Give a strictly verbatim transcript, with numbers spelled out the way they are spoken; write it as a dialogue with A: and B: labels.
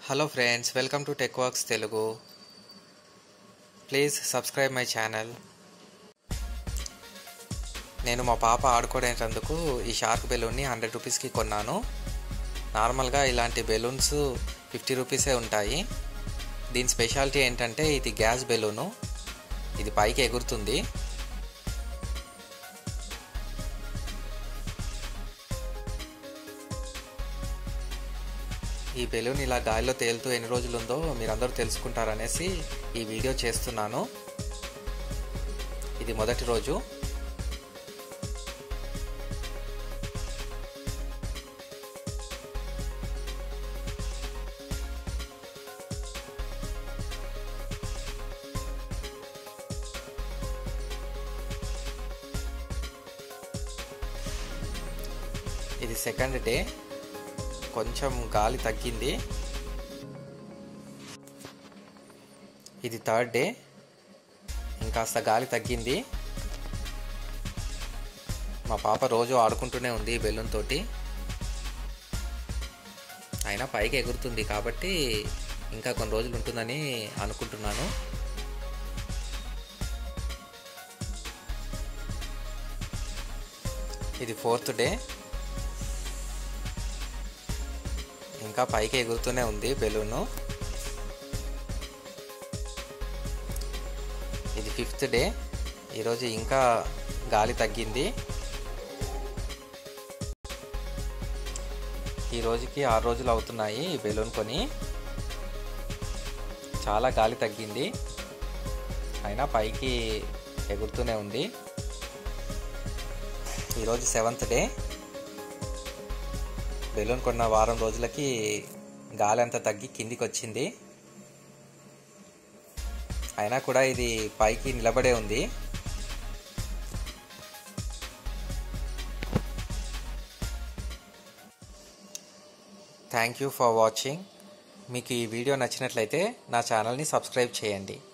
A: Hello friends, welcome to TechWorks Telugu. Please subscribe my channel. నేను మా పాప ఆడుకోవడానికి ఈ షార్క్ బెలూన్ని హండ్రెడ్ రూపీస్కి కొన్నాను. నార్మల్గా ఇలాంటి బెలూన్స్ ఫిఫ్టీ రూపీసే ఉంటాయి. దీని స్పెషాలిటీ ఏంటంటే ఇది గ్యాస్ బెలూను. ఇది పైకి ఎగురుతుంది. ఈ బెలూన్ ఇలా గాలిలో తేలుతూ ఎన్ని రోజులు ఉందో మీరందరూ తెలుసుకుంటారనేసి ఈ వీడియో చేస్తున్నాను. ఇది మొదటి రోజు. ఇది సెకండ్ డే. కొంచెం గాలి తగ్గింది. ఇది థర్డ్ డే. ఇంకాస్త గాలి తగ్గింది. మా పాప రోజు ఆడుకుంటూనే ఉంది ఈ బెలూన్ తోటి. అయినా పైకి ఎగురుతుంది కాబట్టి ఇంకా కొన్ని రోజులు ఉంటుందని అనుకుంటున్నాను. ఇది ఫోర్త్ డే. ఇంకా పైకి ఎగురుతూనే ఉంది బెలూను. ఇది ఫిఫ్త్ డే. ఈరోజు ఇంకా గాలి తగ్గింది. ఈ రోజుకి ఆరు రోజులు అవుతున్నాయి ఈ బెలూన్ కొని. చాలా గాలి తగ్గింది. అయినా పైకి ఎగురుతూనే ఉంది. ఈరోజు సెవెంత్ డే. బెలూన్ కొన్న వారం రోజులకి గాలి అంతా తగ్గి కిందికి వచ్చింది. అయినా కూడా ఇది పైకి నిలబడే ఉంది. Thank you for watching. మీకు ఈ వీడియో నచ్చినట్లయితే నా ఛానల్ని సబ్స్క్రైబ్ చేయండి.